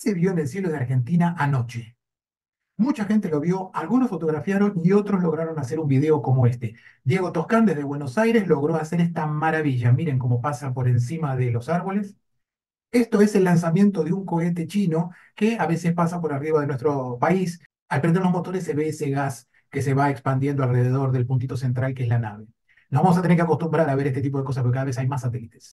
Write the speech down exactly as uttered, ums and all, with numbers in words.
Se vio en el cielo de Argentina anoche. Mucha gente lo vio, algunos fotografiaron y otros lograron hacer un video como este. Diego Toscán desde Buenos Aires logró hacer esta maravilla. Miren cómo pasa por encima de los árboles. Esto es el lanzamiento de un cohete chino que a veces pasa por arriba de nuestro país. Al prender los motores se ve ese gas que se va expandiendo alrededor del puntito central que es la nave. Nos vamos a tener que acostumbrar a ver este tipo de cosas porque cada vez hay más satélites.